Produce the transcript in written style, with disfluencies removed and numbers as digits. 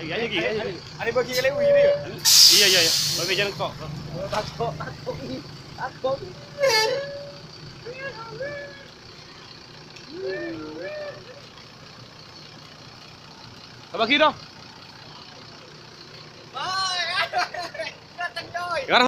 iya lagi. Ada bagi kali wih dia. Iya. Babe jangan kok. Takut. Abang kira.